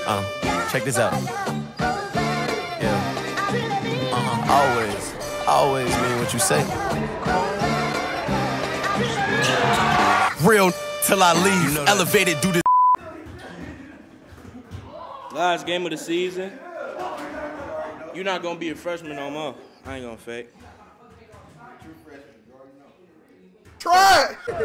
Check this out. Yeah. Always mean what you say. Real till I leave. You know elevated, do this. Last game of the season. You're not gonna be a freshman no more. I ain't gonna fake. Try it!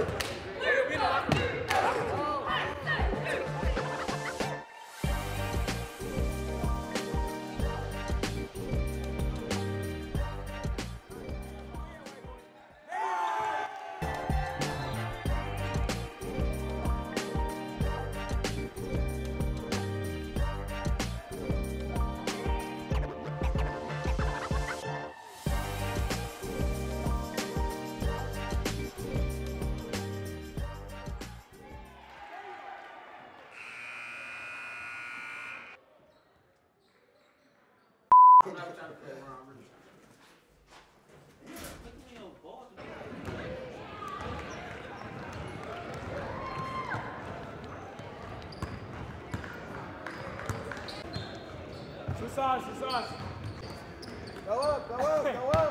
Sauce. Go up.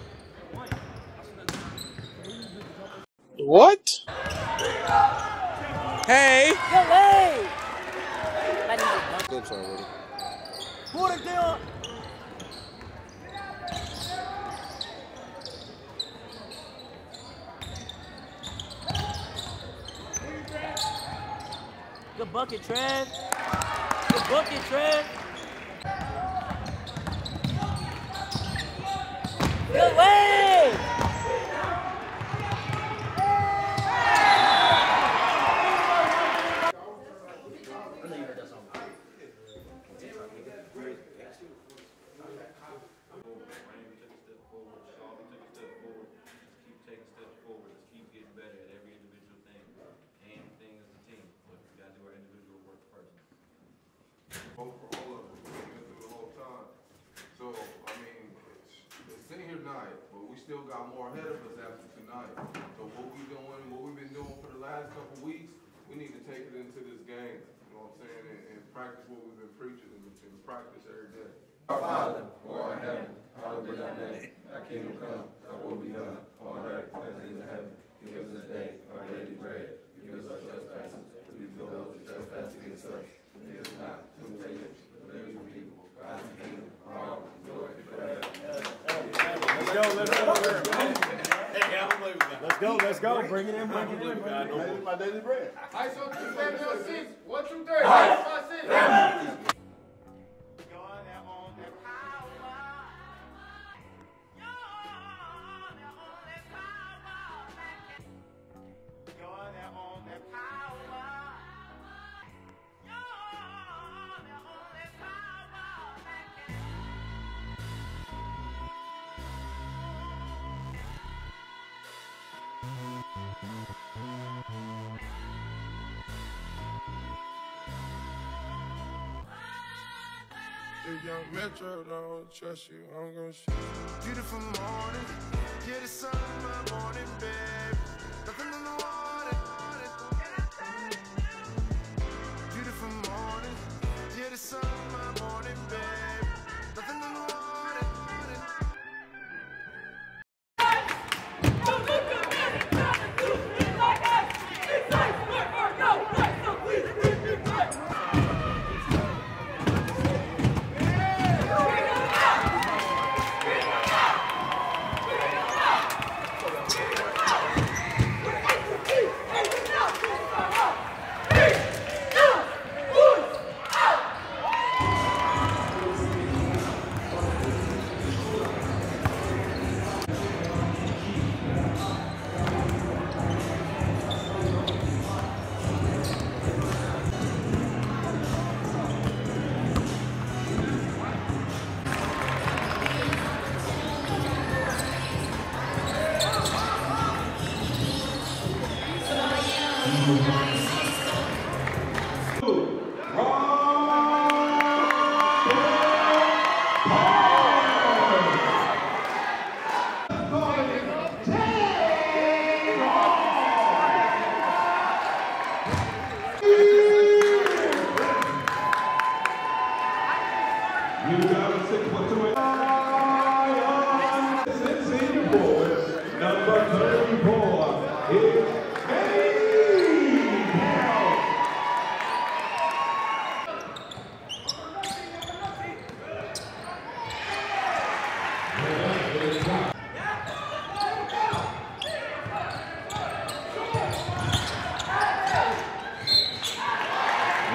What? Hey! Yo, hey! Clips already. Put it down. Good bucket, Trev. Good way! But we still got more ahead of us after tonight. So what we've been doing for the last couple weeks, we need to take it into this game. You know what I'm saying? And practice what we've been preaching and practice every day. Our Father, who art in heaven, hallowed be thy name. Thy kingdom come, thy will be done on earth as it is in heaven. Give us this day our daily bread. Give us our trespasses, as we forgive those who trespass against us. Lead us not into temptation, but deliver us from evil. God's the kingdom, power, and glory forever. Let's go. Bring it in. My daily bread. I saw 2 7 on 6. 1 2 3. 5 6. Young Metro don't trust you, I'm gonna shoot you. Beautiful morning, yeah, the sun in my morning, babe. Nothing in the water. Beautiful morning, yeah, the sun in my morning, babe. Nothing in the water.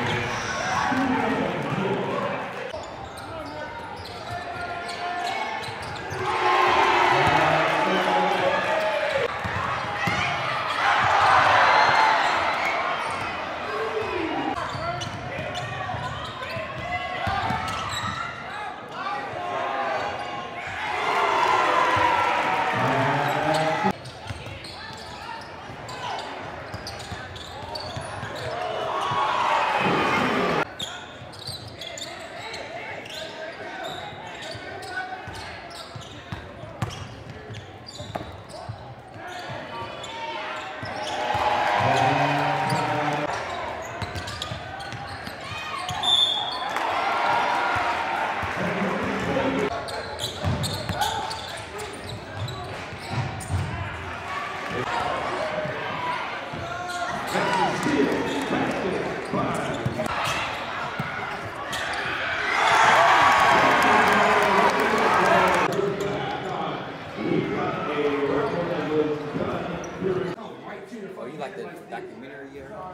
Oh, you like the documentary you heard?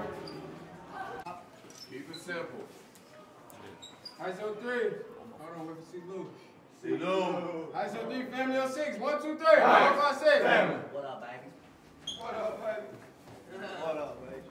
Keep it simple. ISO 3. Hold on, wait for C. Lou. See, Lou. ISO 3, family on 6. 1, 2, 3. 4, 5, 6. Family. What up, baby? What up, baby? What up, baby?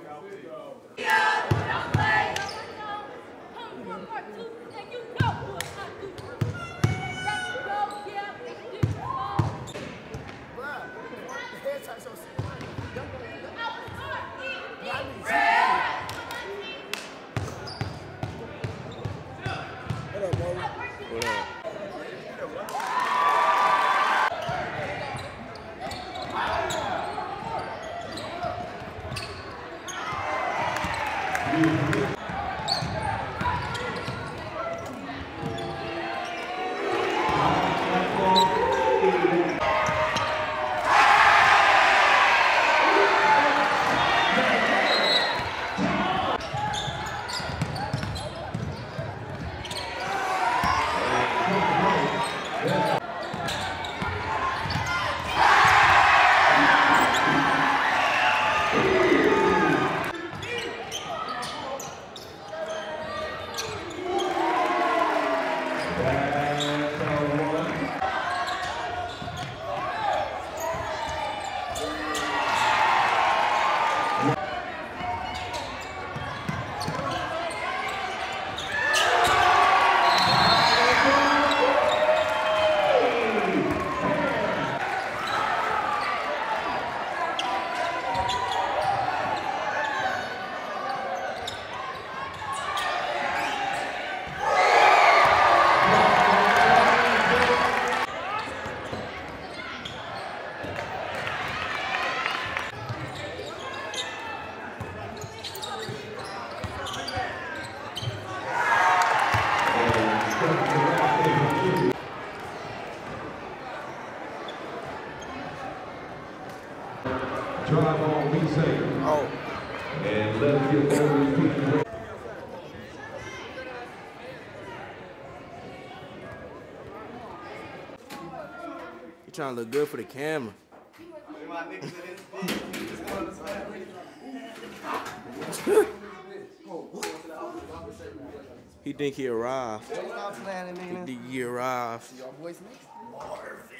Drive on, be safe. Oh. And let's get over these people. You trying to look good for the camera. He think he arrived. He think he arrived.